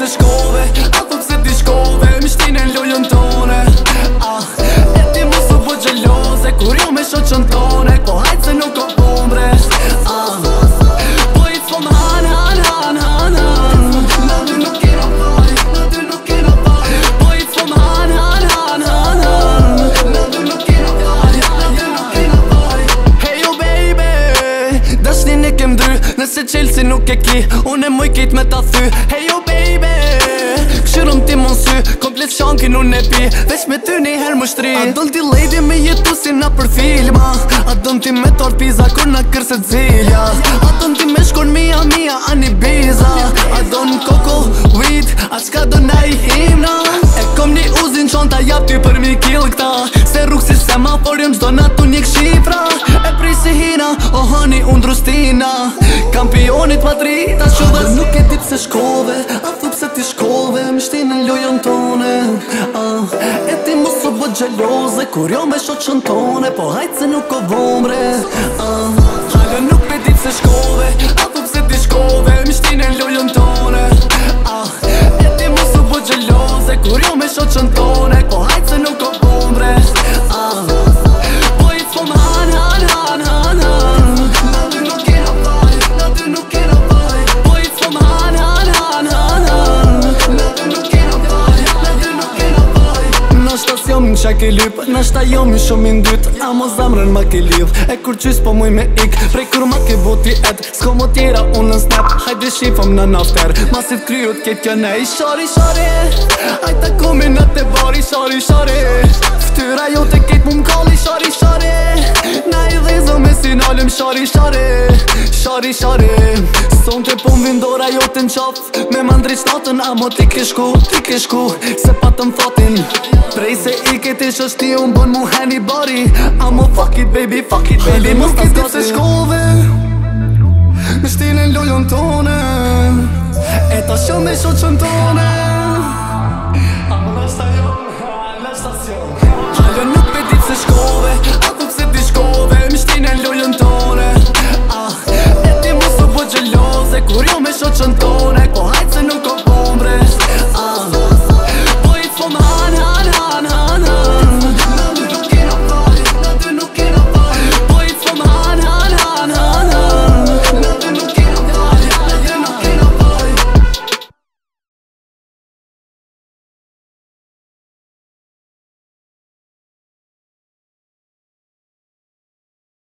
pse shkove, a thu pse ti shkove, më shtin e lojën tone. E ti mos u bo gjeloze, kur jo me shoqën tone, ko hajt se nuk o pombre. Po i t'fom han, han, han, han, han. Na dy nuk kena vaj, na dy nuk kena vaj. Po i t'fom han, han, han, han, han. Na dy nuk kena vaj, na dy nuk kena vaj. Hey yo baby, dashnin e kem dy, nëse Chelsea nuk e ki, unë e muj kit me ta thy. Hey yo baby, këshyrëm ti mon sy, komplet shankin unë e pi, veç me ty një her më shtri. A don ti lady me jetu si na për filma, a don ti me tort pizza kur na kërset zilja, a don ti me shkon mia mia ani biza, a don koko, weed, a qka do na i himna. E kom një uzin qonta jap ty për mi kill këta, se rrug si semaforium zdo na tu një kshifra. E pri si hina, o hani unë drustina, kampionit Madrida shodha. Nuk e ti pse shkove, a thu pse ti shkove, më shtin në lojën tone. E ti mos u bo gjeloze, kur jo me shoqën tone, po hajt se nuk o vomre. Haga nuk e ti pse shkove, a thu pse ti shkove, më shtin në lojën tone. E ti mos u bo gjeloze, kur jo me shoqën tone, po hajt se nuk o vomre. Po i t'fom han, han, han, han, han. Na dy nuk kena vaj, na dy nuk kena vaj. Po i t'fom han, han, han, han, han. Na dy nuk kena vaj, na dy nuk kena vaj. Nashta s'jom në qak e lyp, nashta jom i shumë i ndyt, amo zamrën ma ke lidh. E kur qys po muj me ik, prej kur ma ke boti et, s'ko mo tjera unë në snap, hajde shifëm në nafter. Masit kryut ket kjo nej, shari, shari, hajta kumi në te bari, shari, shari. Ftyra jo te ket mu m'kalli, shari, shari. Na i dhezo me sinalëm, shari, shari, shari, shari. Son të pun vindora jo të n'qaf, me mandri shtatën, amo ti ke shku, se patëm fatin. Prej se i keti shështi unë bon mu heni bari, amo fuck it baby, mos kiti pse shkove, më shtin e lojën tone, e ta shumë me shoqën tone. Amo nashta